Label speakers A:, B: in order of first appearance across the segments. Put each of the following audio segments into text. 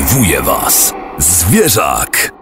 A: Przygotowuje Was Zwierzak.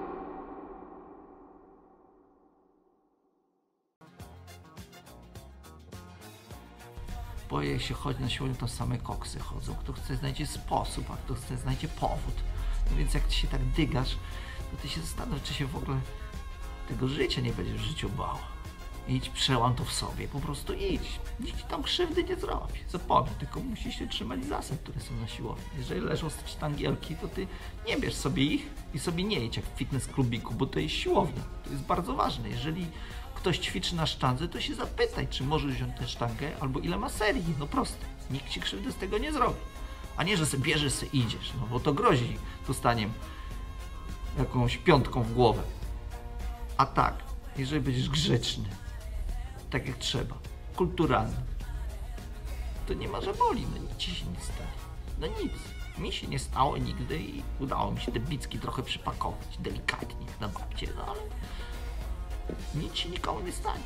B: Boję się chodzić na siłownię, to same koksy chodzą. Kto chce, znajdzie sposób, a kto chce, znajdzie powód. No więc jak ty się tak dygasz, to ty się zastanów, czy się w ogóle tego życia nie będziesz w życiu bał. Idź, przełam to w sobie, po prostu idź. Nikt ci tam krzywdy nie zrobi. Zapomnij, tylko musisz się trzymać zasad, które są na siłowni. Jeżeli leżą sztangielki, to ty nie bierz sobie ich i sobie nie idź jak w fitness klubiku, bo to jest siłownia. To jest bardzo ważne. Jeżeli ktoś ćwiczy na sztandze, to się zapytaj, czy możesz wziąć tę sztangę, albo ile ma serii. No proste. Nikt ci krzywdy z tego nie zrobi. A nie, że sobie bierzesz, sobie idziesz, no bo to grozi dostaniem jakąś piątką w głowę. A tak, jeżeli będziesz grzeczny, tak jak trzeba, kulturalny, to nie ma, że boli, no nic ci się nie stanie. No nic. Mi się nie stało nigdy i udało mi się te bicki trochę przypakować, delikatnie, jak na babcie, no ale nic się nikomu nie stanie.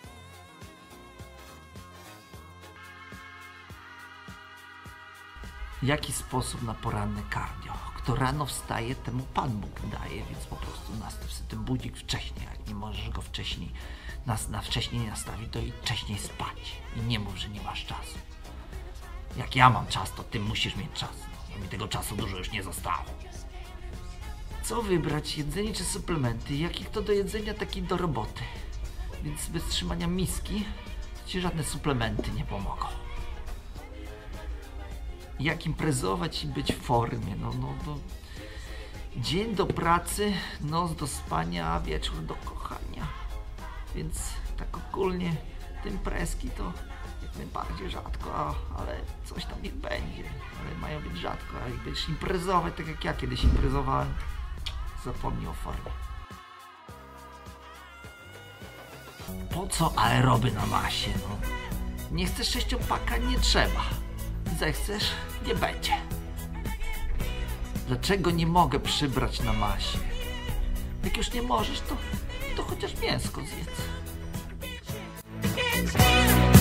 B: Jaki sposób na poranne cardio? Kto rano wstaje, temu Pan Bóg daje, więc po prostu nastaw sobie ten budzik wcześniej. Jak nie możesz go wcześniej, wcześniej nastawić, to i wcześniej spać. I nie mów, że nie masz czasu. Jak ja mam czas, to ty musisz mieć czas. No, mi tego czasu dużo już nie zostało. Co wybrać? Jedzenie czy suplementy? Jakich to do jedzenia, takich do roboty. Więc bez trzymania miski ci żadne suplementy nie pomogą. Jak imprezować i być w formie? Dzień do pracy, noc do spania, a wieczór do kochania. Więc tak ogólnie te imprezki to jak najbardziej rzadko, ale coś tam niech będzie. Ale mają być rzadko, a jak będziesz imprezować, tak jak ja kiedyś imprezowałem, zapomnij o formie. Po co aeroby na masie? No, nie chcesz sześciopaka? Nie trzeba. Zechcesz? Nie będzie. Dlaczego nie mogę przybrać na masie? Jak już nie możesz, to chociaż mięsko zjedz.